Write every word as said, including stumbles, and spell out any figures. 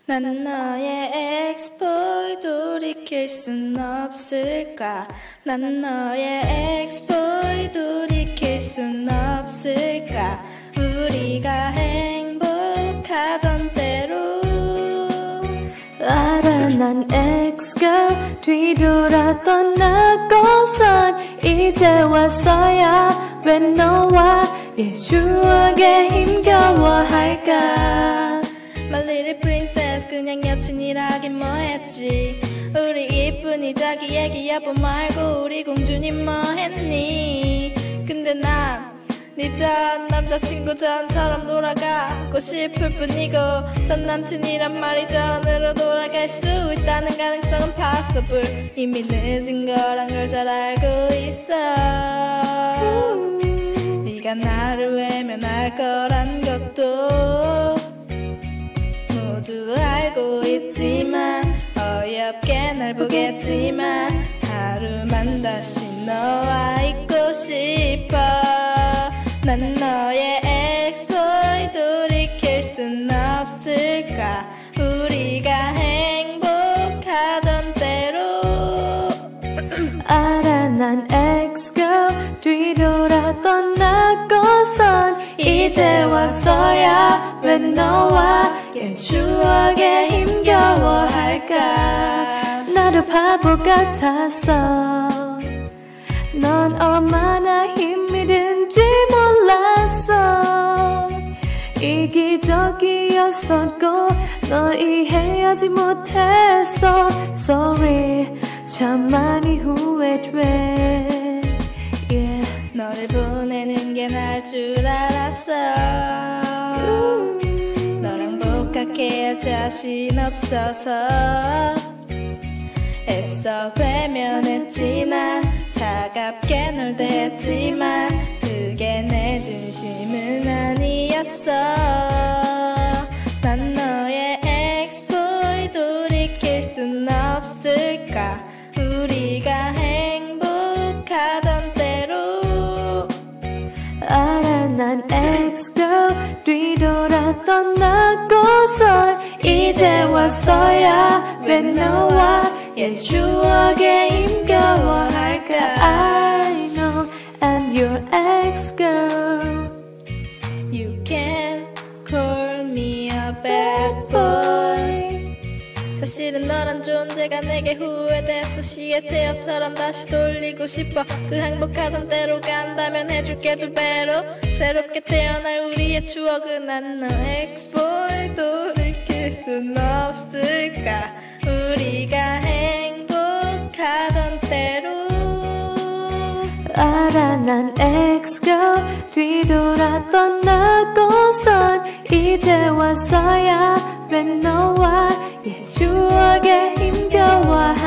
난 너의 엑스보이 돌이킬 순 없을까. 난 너의 엑스보이 돌이킬 순 없을까. 우리가 행복하던 때로. 알아 난 엑스걸 뒤돌아 떠나고선 이제 와서야 왜 너와 내 추억에 힘겨워할까. My little princess 그냥 여친이라긴 뭐했지. 우리 이쁜이 자기 얘기 여보 말고 우리 공주님 뭐했니. 근데 난 네 전 남자친구 전처럼 돌아가고 싶을 뿐이고 전 남친이란 말이 전으로 돌아갈 수 있다는 가능성은 possible. 이미 늦은 거란 걸 잘 알고 있어. 네가 나를 외면할 거란 것도 모두 알고 있지만 어이없게 날 보겠지만 하루만 다시 너와 있고 싶어. 난 너의 엑스보이 돌이킬 순 없을까. 우리가 행복하던 때로. 알아 난 엑스걸 뒤돌아 떠나고선 이제 와서야 왜 너와 옛 추억에 힘겨워할까. 나도 바보 같았어. 넌 얼마나 힘이 든지 몰랐어. 이기적이었었고 널 이해하지 못했어. Sorry 참 많이 후회돼. yeah. 너를 보내는 게 날 줄 알았어. 음. 너랑 복학해야 자신 없어서 애써 외면했지. 난 차갑게 널 대했지만 그게 내 진심은 아니었어. 난 너의 엑스보이 돌이킬 순 없을까. 우리가 행복하던 때로. 알아 난 엑스걸 뒤돌아 떠나고선 이제 와서야 왜 너와 옛 추억에 힘겨워할까. I know I'm your ex-girl. You can call me a bad boy. 사실은 너란 존재가 내게 후회됐어. 시계 태엽처럼 다시 돌리고 싶어. 그 행복하던 때로 간다면 해줄게 두 배로. 새롭게 태어날 우리의 추억은. 난 너 엑스보이 돌이킬 순 없을까. 우리가 행복하던 때로. 알아 난 엑스걸 뒤돌아 떠나고선 이제 와서야 왜 너와 옛 추억에 힘겨워할까.